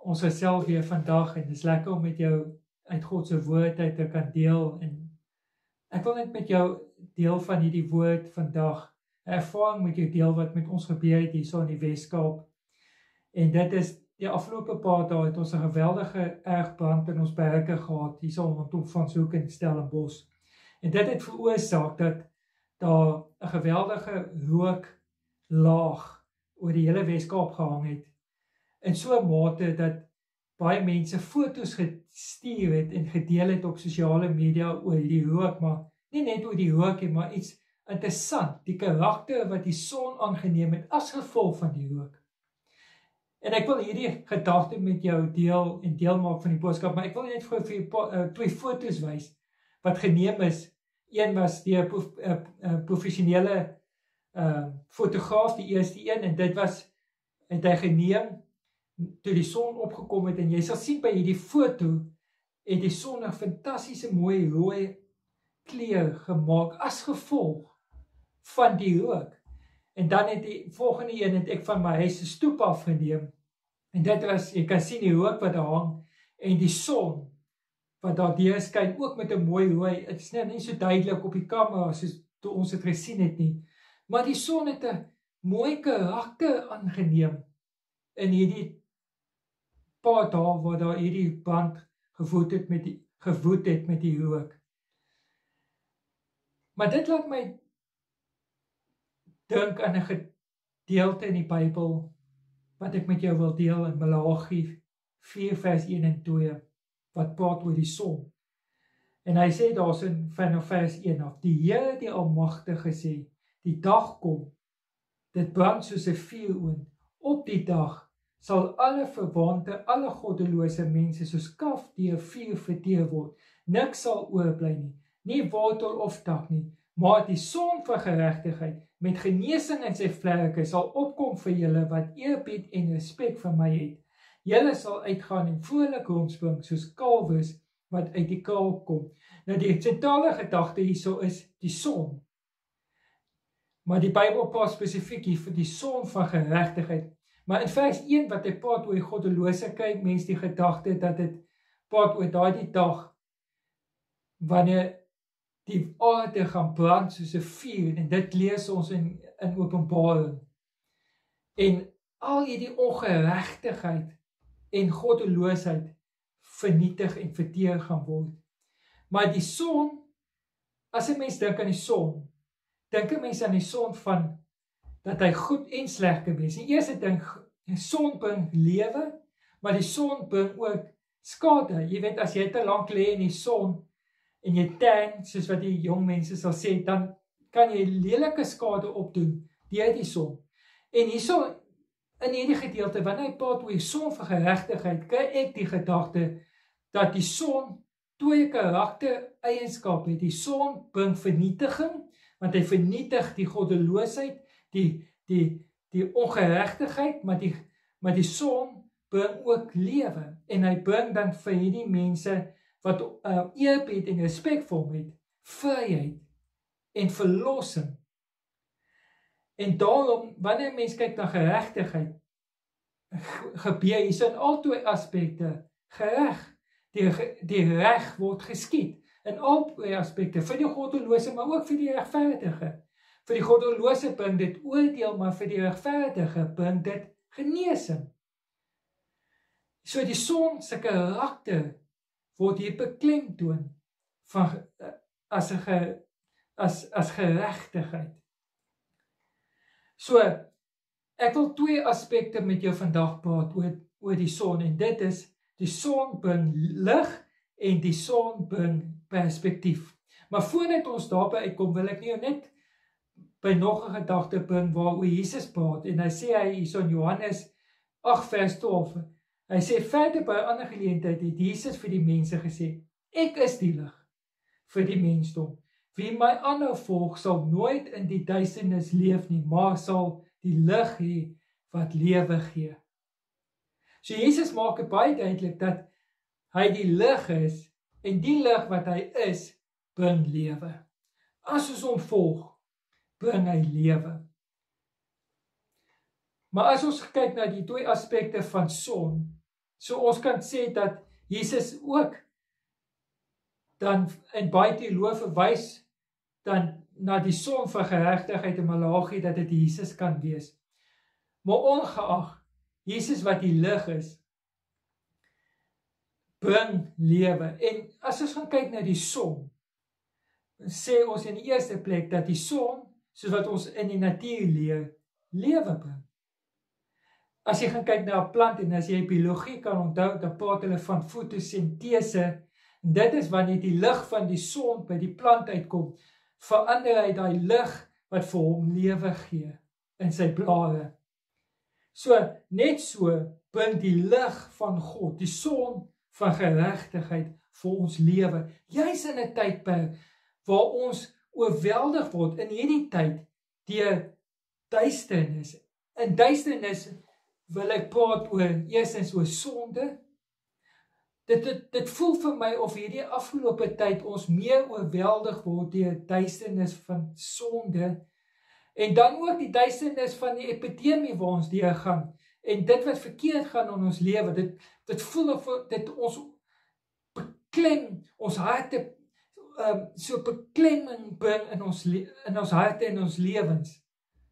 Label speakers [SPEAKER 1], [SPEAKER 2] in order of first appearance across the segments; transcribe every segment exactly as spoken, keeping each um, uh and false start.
[SPEAKER 1] ons gesels weer vandag en dit is lekker om met jou uit God se woord uit te kan deel. En ek wil net met jou deel van hierdie woord vandag, 'n ervaring met jou deel wat met ons gebeur het hierso in die Weskaap. En dit is die afgelope paar dae het ons 'n geweldige erg brand in ons berge gehad hierso rondom van Soek en Stellenbosch. En dit het veroorsaak dat daar 'n geweldige rooklaag oor die hele Weskaap gehang het. In so 'n mate dat baie mense foto's gestuur het en gedeel het op sosiale media oor die rook, maar nie net oor die rook nie, maar iets interessant, die karakter wat die son aangeneem het as gevolg van die rook. En ek wil hierdie gedagte met jou deel en deel maak van die boodskap, maar ek wil net vir jou uh, twee foto's wys wat geneem is. Een was deur 'n prof, uh, uh, professionele uh, fotograaf, die eerste een, en dit was het hy geneem toe die son opgekom het, en jy sal sien by hierdie foto het die son 'n fantastiese mooi rooi kleur gemaak as gevolg van die rook. En dan het die volgende een het ek van my huis se stoep afgeneem, en dit was, jy kan sien die rook wat daar hang, en die son wat daar deur skyn, ook met 'n mooi rooi, het is nou nie so duidelik op die kamera soos toe ons het gesien het nie, maar die son het 'n mooi karakter aangeneem in hierdie paar dae waar daar hierdie brand gevoed het met die, gewoed het met die rook. Maar dit laat my dink aan 'n gedeelte in die Bybel wat ek met jou wil deel in Maleagi vier vers een en twee, wat praat oor die son. En hy sê daar's in vanaf vers een af, die Here die Almagtige sê, die dag kom, dit brand soos 'n vuuroond, op die dag sal alle verwante, alle goddelose mense soos kaf deur vuur verteer word. Niks sal oorbly nie, nie wortel of tak nie, maar die son van geregtigheid met genesing in sy vlerke sal opkom vir julle wat eerbied en respek vir my het. Julle sal uitgaan en vrolik rondspring soos kalwes wat uit die kraal kom. Nou die sentrale gedagte hierso is die son. Maar die Bybel praat spesifiek hier vir die son van geregtigheid. Maar in vers een wat hy praat oor die goddelose, kyk mens die gedagte dat dit praat oor daardie dag wanneer die aarde gaan brand soos 'n vuur, en dit lees ons in, in Openbaring. En al hierdie ongeregtigheid en goddeloosheid vernietig en verteer gaan word. Maar die son, as 'n mens dink aan die son, dink 'n mens aan die son van dat hy goed en sleg kan wees. Die eerste ding, die son bring lewe, maar die son bring ook skade. Jy weet, as jy te lank lê in die son en jy tan, soos wat die jong mense sal sê, dan kan jy lelike skade opdoen deur die son. En hierso in hierdie gedeelte, wanneer hy praat oor die son van geregtigheid, kry ek die gedagte dat die son twee karakter eienskappe het. Die son bring vernietiging, want hy vernietig die goddeloosheid, die die die ongeregtigheid, maar die maar die son bring ook lewe, en hy bring dan vir hierdie mense wat uh, eerbied en respek vir hom het, vryheid en verlossing. En daarom, wanneer mens kyk na geregtigheid, gebeur hier in al twee aspekte gereg. Die, die reg word geskied in al twee aspekte, vir die goddelose, maar ook vir die regverdige. Vir die goddelose bring dit oordeel, maar vir die regverdige bring dit genesing. So die son se karakter word hier beklemtoon van as 'n as as geregtigheid. So ek wil twee aspekte met jou vandag praat oor oor die son, en dit is die son bring lig en die son bring perspektief. Maar voordat ons daarby uitkom, wil ek nie net by nog 'n gedagte bring waaroor Jesus praat, en hy sê hy hierso in Johannes agt vers twaalf, hy sê verder by 'n ander geleentheid het Jesus vir die mense gesê, ek is die lig vir die mensdom. Wie my aanhou volg sal nooit in die duisternis leef nie, maar sal die lig hê wat lewe gee. So Jesus maak dit baie duidelik dat hy die lig is, en die lig wat hy is, bring lewe. As ons hom volg, bring hy lewe. Maar as ons kyk na die twee aspekte van son, So ons kan sê dat Jesus ook dan in baie teoloë wys dan na die son van geregtigheid in Maleagi dat dit Jesus kan wees. Maar ongeag, Jesus wat die lig is, bring lewe. En as ons gaan kyk na die son, sê ons in die eerste plek dat die son, soos wat ons in die natuur leer, lewe bring. As jy gaan kyk na 'n plant en as jy biologie kan onthou, dan praat hulle van fotosintese. En dit is wanneer die lig van die son by die plant uitkom, verander hy daai lig wat vir hom lewe gee in sy blare. So net so bring die lig van God, die son van geregtigheid vir ons lewe. Juis in 'n tydperk waar ons oorweldig word in hierdie tyd deur duisternis. In duisternis wil ek praat oor eerstens oor sonde. Dit, dit, dit voel vir my of hierdie afgelope tyd ons meer oorweldig word deur duisternis van sonde. En dan ook die duisternis van die epidemie waar ons deur gaan. En dit wat verkeerd gaan in ons lewe, dit, dit voel of dit ons beklem, ons harte, um, so beklemming bring in ons, in ons harte en ons lewens.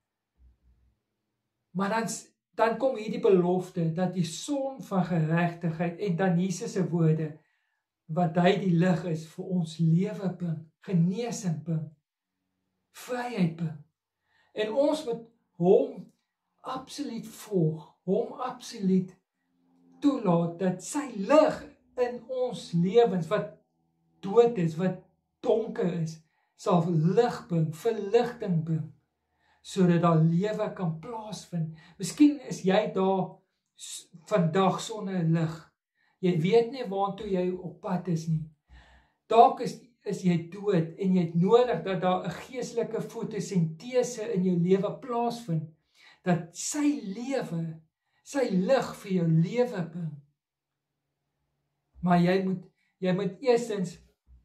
[SPEAKER 1] Maar dan, dan kom hierdie belofte, dat die son van geregtigheid, en dan Jesus se woorde, wat hy die lig is, vir ons lewe bring, genesing bring, vryheid bring. En ons moet hom absoluut volg, hom absoluut toelaat, dat sy lig in ons lewens, wat dood is, wat donker is, sal lig bring, verligting bring, sodat daar lewe kan plaasvind. Miskien is jy daar vandag sonder lig. Jy weet nie waartoe jy op pad is nie. Dalk is, is jy dood en jy het nodig dat daar 'n geestelike fotosintese in jou lewe plaasvind, dat sy lewe, sy lig vir jou lewe bring. Maar jy moet, jy moet eerstens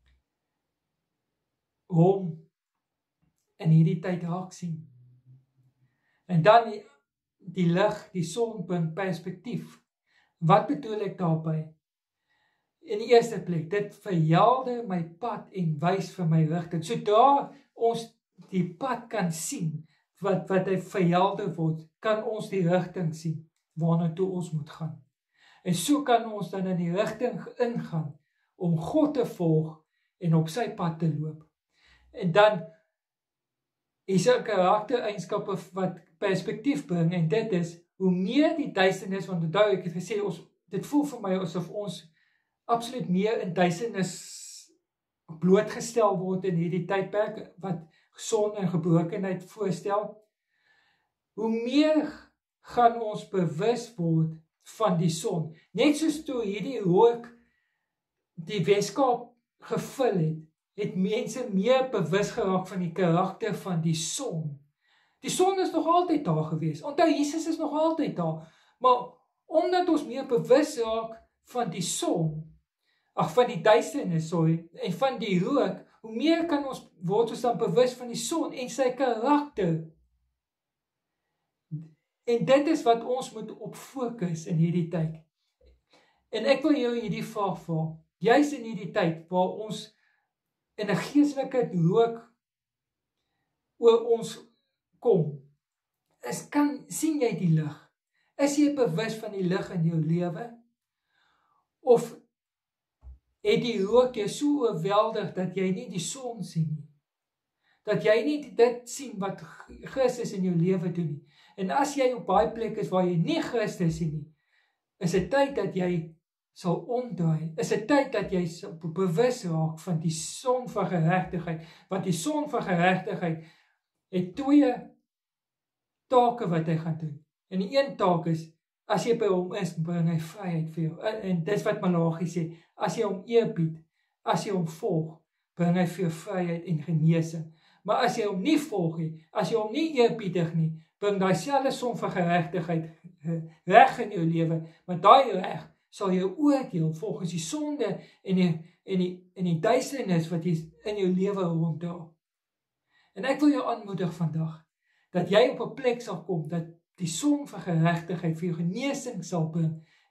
[SPEAKER 1] hom in hierdie tyd raak sien. En dan die, die lig, die son bring perspektief. Wat bedoel ek daarby? In die eerste plek, dit verhelder my pad en wys vir my rigting. Sodra ons die pad kan sien, wat, wat hy verhelder word, kan ons die rigting sien, waarna toe ons moet gaan. En so kan ons dan in die rigting ingaan, om God te volg en op sy pad te loop. En dan is er karaktereienskappe wat perspektief bring, en dit is, hoe meer die duisternis, want onthou ek het gesê, ons, dit voel vir my asof ons absoluut meer in duisternis blootgestel word in hierdie tydperk, wat sonde en gebrokenheid voorstel. Hoe meer gaan ons bewus word van die son. Net soos toe hierdie rook die Weskaap gevul het, het mense meer bewus geraak van die karakter van die son. Die son is nog altyd daar gewees. Onthou, Jesus is nog altyd daar. Maar omdat ons meer bewus raak van die son, ag van die duisternis, sorry, en van die rook, hoe meer kan ons word ons dan bewus van die son en sy karakter. En dit is wat ons moet op fokus in hierdie tyd. En ek wil jou hierdie vraag vra, juis in hierdie tyd waar ons in 'n geestelike rook oor ons kom, is, kan, sien jy die lig? Is jy bewus van die lig in jou lewe? Of het die rook jou so oorweldig dat jy nie die son sien nie? Dat jy nie dit sien wat Christus in jou lewe doen nie? En as jy op baie plek is waar jy nie Christus sien nie, is dit tyd dat jy sal omdraai, is dit tyd dat jy sal bewus raak van die son van geregtigheid, want die son van geregtigheid het twee take wat hy gaan doen. En die een taak is, as jy by hom is, bring hy vryheid vir jou. En, en dis wat Maleagi sê, as jy hom eerbied, as jy hom volg, bring hy vir jou vryheid en genesing. Maar as jy hom nie volg nie, as jy hom nie eerbiedig nie, bring daai selfde son van geregtigheid reg in jou lewe, want daai reg sal jou oordeel volgens die sonde en die, en die, en die duisternis wat jy in jou lewe ronddra. En ek wil jou aanmoedig vandag, dat jy op 'n plek sal kom, dat die son van geregtigheid vir jou genesing sal bring,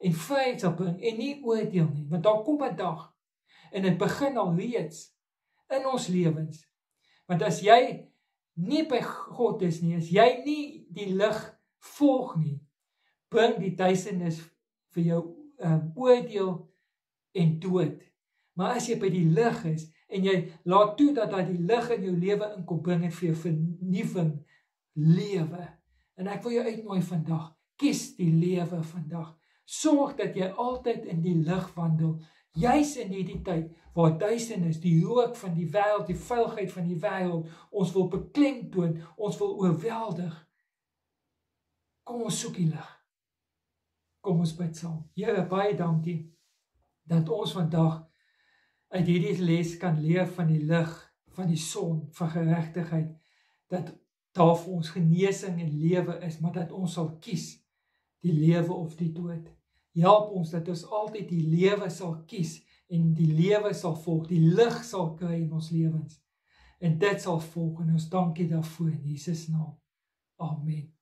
[SPEAKER 1] en vryheid sal bring, en nie oordeel nie, want daar kom 'n dag, en dit begin al reeds in ons lewens, want as jy nie by God is nie, as jy nie die lig volg nie, bring die duisternis vir jou um, oordeel en dood. Maar as jy by die lig is, en jy laat toe dat daar die lig in jou lewe inkom, bring het vir jou vernuwing, lewe. En ek wil jou uitnooi vandag, kies die lewe vandag. Sorg dat jy altyd in die lig wandel, juis in hierdie tyd, waar duisternis, die rook van die wêreld, die vuilheid van die wêreld, ons wil beklemtoon, ons wil oorweldig. Kom ons soek die lig. Kom ons bid saam. Here, baie dankie, dat ons vandag uit hierdie les kan leer van die lig, van die son, van geregtigheid, dat daar vir ons genesing en lewe is, maar dat ons sal kies, die lewe of die dood. Help ons dat ons altyd die lewe sal kies, en die lewe sal volg, die lig sal kry in ons lewens, en dit sal volg, en ons dankie daarvoor in Jesus naam. Amen.